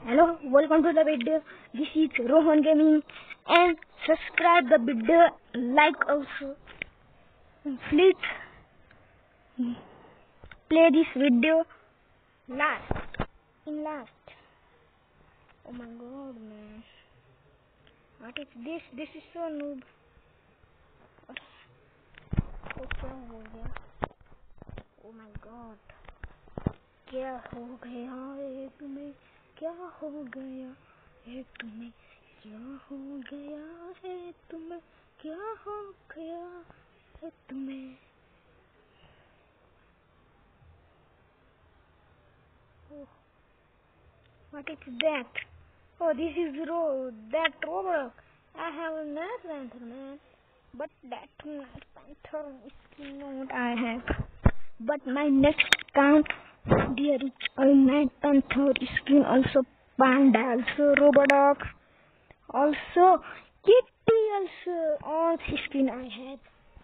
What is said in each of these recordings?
Hello, welcome to the video. This is Rohan Gaming and subscribe the video, like also. Please play this video last. Oh my god, man. What is this? This is so noob. Oh, क्या हो गया? Oh my god. क्या हो गया है तुम्हें? क्या हो गया है तुम्हें? क्या हो गया है तुम्हें? क्या हो गया है तुम्हें? Oh, what is that? Oh, this is that Roblox. I have a Night Panther, man. But that Night Panther is not I have. But my next account, there is a Night Panther skin, also Panda, also Roblox, also Kitty, also all skin I have.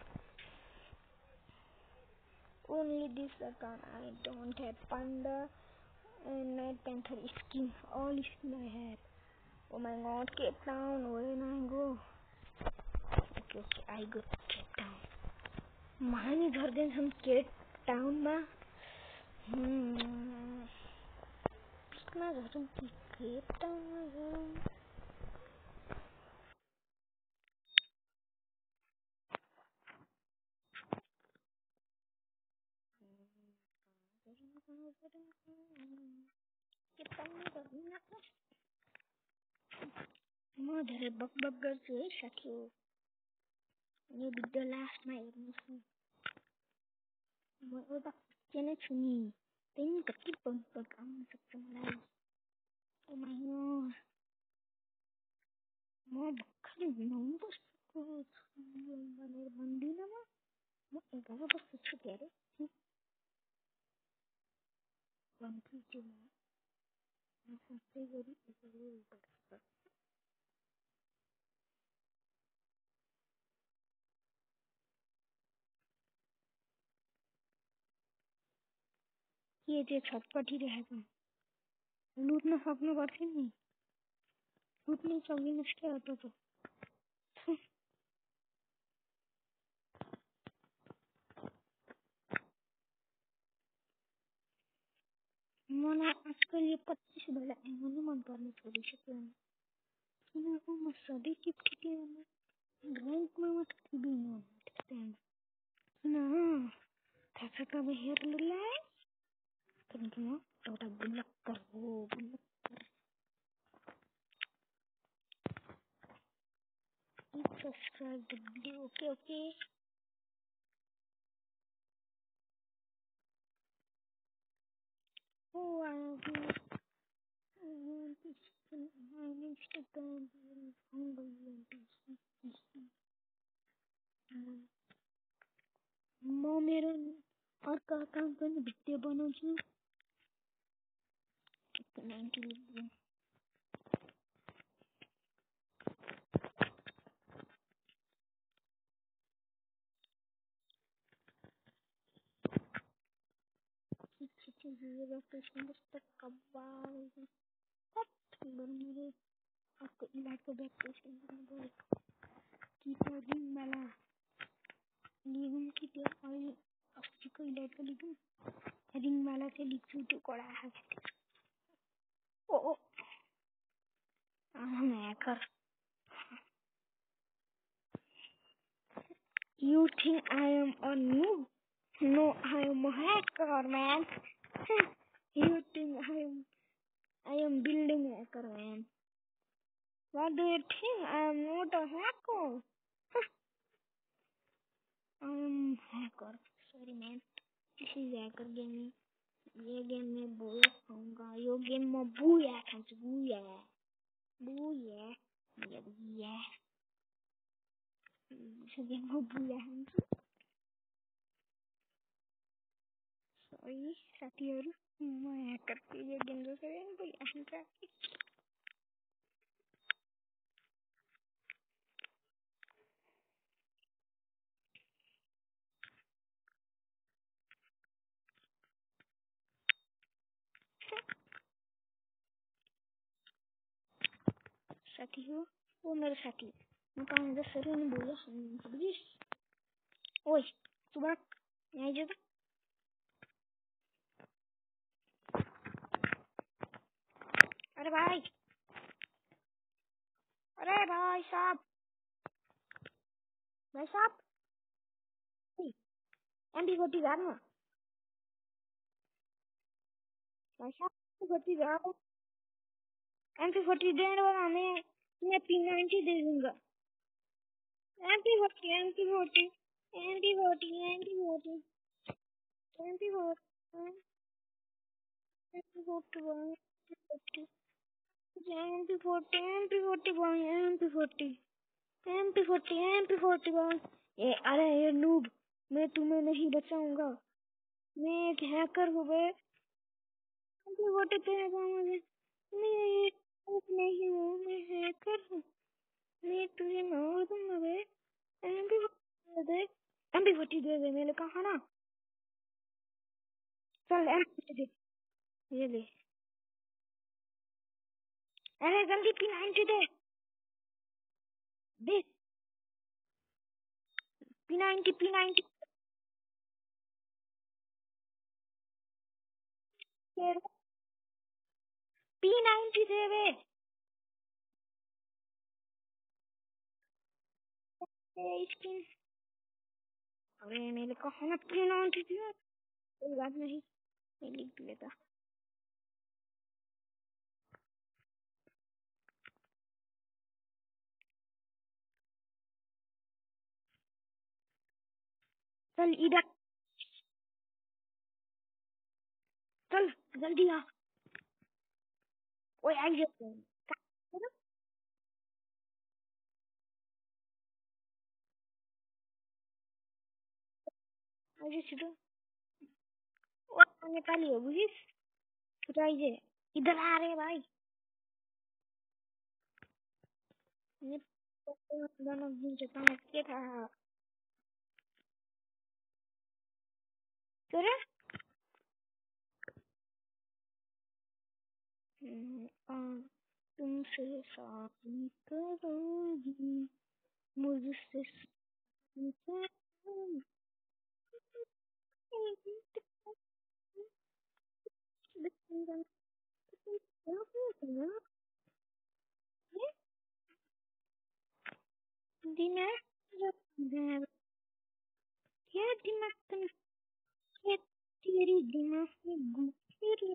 Only this account I don't have Panda and Night Panther skin. All skin I have. Oh my god, Cape Town, where I go? Okay, I go to Cape Town. Mahani Garden, some Cape Town ma. कितना घरों की Cape Town में Cape Town में गर्मी ना म धेरै बक गर्छु है साथी हो यो भिडियो लास्टमा हेर्नुस् नि म एउटा च्यानल छु नि त्यही कति बक आउन सक्छ मलाई ओ माय गॉड म भर्खरै घुमाउनु बसेको छु भनेर भन्दिनँ म 11 वर्ष छु के अरे भन्छु छु म सबै गरी यसरी गर्छु के चाहिँ छटपटिरहेको लुट्न सक्नु पर्थ्यो नि लुट्नै सकिनस् के अटो त मलाई आजकल यो 25 बेला आउनु मन पर्ने छोडिसक्यो किनकि म सधैँ टिप्टिकेमा र्याङ्कमा मात्र टिपिनु त्यहाँ किन थाहा छ तपाईँहरूलाई किनकि म एउटा बुलक्कर हो बुलक्कर subscribe the video okay Oh, I want to spend my Instagram म मेरो अर्को अकाउन्ट पनि भिडियो बनाउँछु 90 लिखिदिनु कस्तो कब्बाल मेरो अर्को इलाजको भ्याकेसन गर्नु कि त रिङवाला लिगौँ कि त्यो अहिले अस्तिको इलाजको लिगौँ रिङवाला चाहिँ लिग्छु त्यो कडा खान्छ ओ I'm a hacker. You think I am a noob? No, I am a hacker, man. You think I am building a hacker, man. What do you think? I am not a hacker. I am hacker. Sorry, man. This is hacker gaming. ये game में booyah खाऊंगा यो game में booyah खाऊंगा booyah booyah ये booyah ये game में booyah खाऊंगा sorry साथीहरु म ह्याकर यो गेम जोसेर नि बूया खाऊंगा साथी हो, वो मेरा साथी। मैं कहाँ इधर सर ने बोला बुझिस ओए सुबह यहाँ जो अरे भाई साहब MP40 गाड़ में भाई साहब MP40 गाड़ MP40 देने वाला मैं P90 दे दूंगा। MP40 MP40 MP40 MP40 MP40 MP40 MP40 ये अरे ये नूब मैं तुम्हें नहीं बचाऊंगा। मैं एक हैकर हूँ बे। MP40 तेरे मुझे मैं एक नहीं हूँ, मैं हैकर हूँ। मैं तुझे मार दूंगा बे। MP40 दे MP40 दे मैंने कहा ना। चल MP40 दे ये ले। अरे जल्दी P90 दे दे P90 P90 दे बे। स्किन अरे मैंने कहा ना P90 दे। कोई बात नहीं मैं लिख लेता। चल इधर चल जल्दी आ। ओए आई जा आइए छिटो। ओ नेपाली हो बुझिस छिटो आइए इधर आ रे भाई। दोनों दिन से तो के था करे तुमसे शादी करूंगी मुझसे दिमाग क्या दिमाग ये तेरी दिमाग में घुसी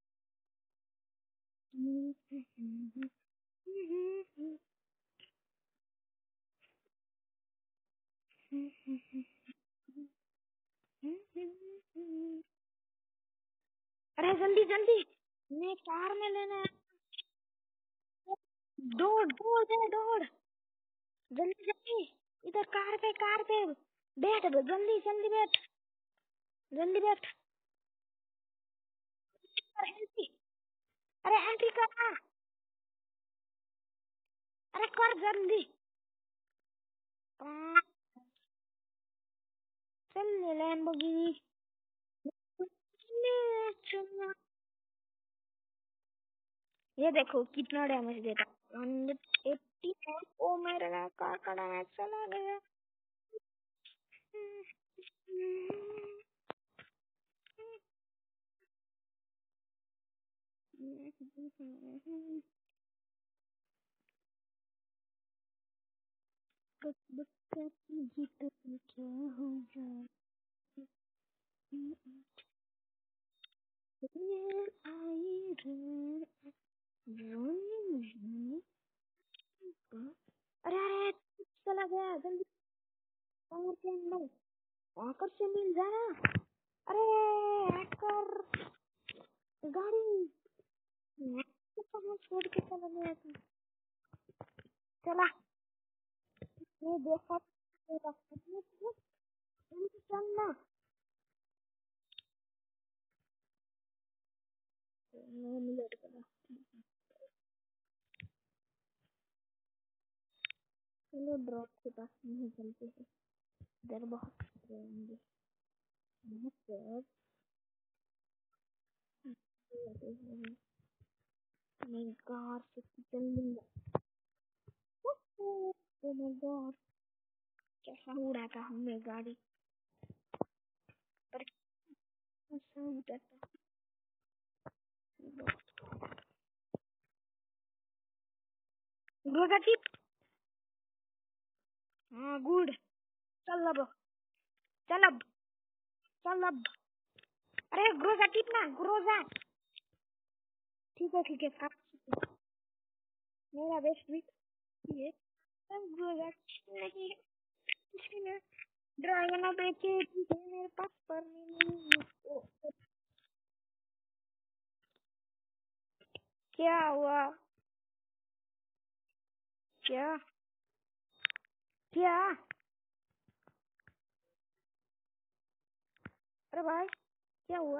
अरे जल्दी जल्दी मैं कार में लेना है। दौड़ दौड़ दे दौड़ जल्दी जल्दी इधर कार पे बैठ जल्दी जल्दी बैठ जल्दी बैठ। अरे एंट्री अरे एंट्री कर अरे कर जल्दी चल लैम्बोर्गिनी ये देखो कितना डैमेज देता 180 है। ओ मेरा कार का डैमेज चला गया। जीत क्या हो जाए आई रे अरे अरे चला गया जल्दी कार के अंदर आकर से मिल जाना। अरे हैकर गाड़ी कहाँ छोड़ के चला गया तू। चला ये देखा चलना मिनट का चलो ड्रॉप के पास नहीं चलते हैं इधर बहुत रहेंगे बहुत मैं कार से चल लूंगा। ओ माय गॉड, कैसा उड़ा था हमने गाड़ी पर, कैसा उड़ा था। ग्रोजा टिप, हाँ गुड। चल अब, चल अब, चल अब। अरे ग्रोजा टिप ना, ग्रोजा। ठीक है मेरा बेस्ट भी ये सब ग्रोजा नहीं है। इसलिए ड्रैगन अब एक ही है मेरे पास पर नहीं। क्या हुआ? क्या क्या? अरे भाई क्या हुआ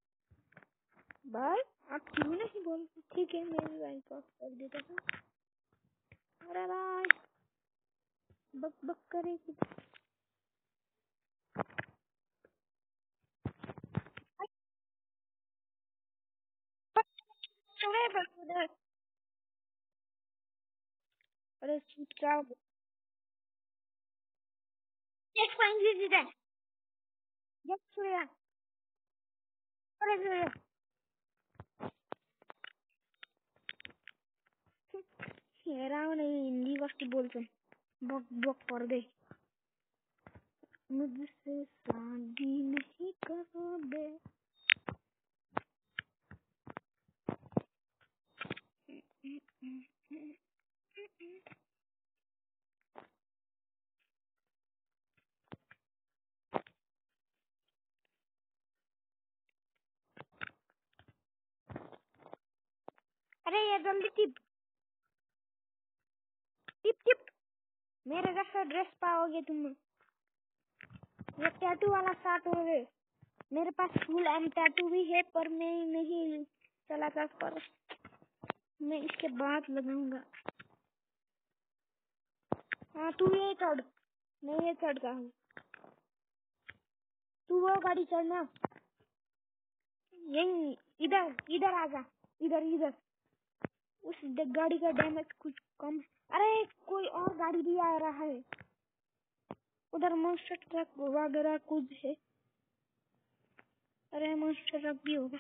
भाई? आप क्यों नहीं बोलते? ठीक है मैं भी वाइप ऑफ कर देता हूँ। अरे भाई बक बक करे कुछ। अरे बस उधर, अरे चुपचाप। एक पॉइंट भी दे, जब छुड़िया। अरे छुड़िया हेरा नहीं, हिंदी वक्त बोलते बक बक कर दे। मुझसे शादी नहीं करोगे? अरे ये जल्दी टिप टिप टिप, मेरे जैसा ड्रेस पाओगे तुम। ये टैटू वाला स्टार्ट हो गए। मेरे पास फुल एंड टैटू भी है पर मैं नहीं चलाता, पर मैं इसके बाद लगाऊंगा। हाँ तू ये चढ़, मैं ये चढ़ता हूँ, तू वो गाड़ी चढ़ना। यही इधर इधर आजा, इधर इधर। उस गाड़ी का डैमेज कुछ कम। अरे कोई और गाड़ी भी आ रहा है उधर, मॉन्स्टर ट्रक वगैरह कुछ है। अरे मॉन्स्टर ट्रक भी होगा।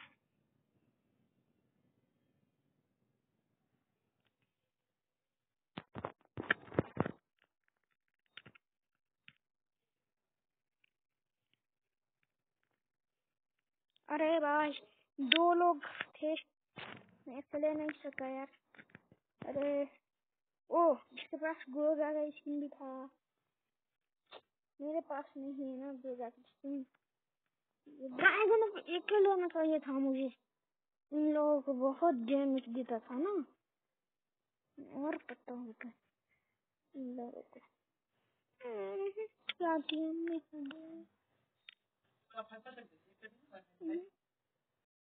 अरे भाई 2 लोग थे, मैं चले नहीं सका यार। अरे ओ इसके पास गोजा का स्किन भी था, मेरे पास नहीं है ना गोजा का स्किन। ड्रैगन एक ही लेना चाहिए था मुझे, इन लोगों को बहुत डैमेज देता था ना, और पता होता इन लोगों को। क्या किया हमने?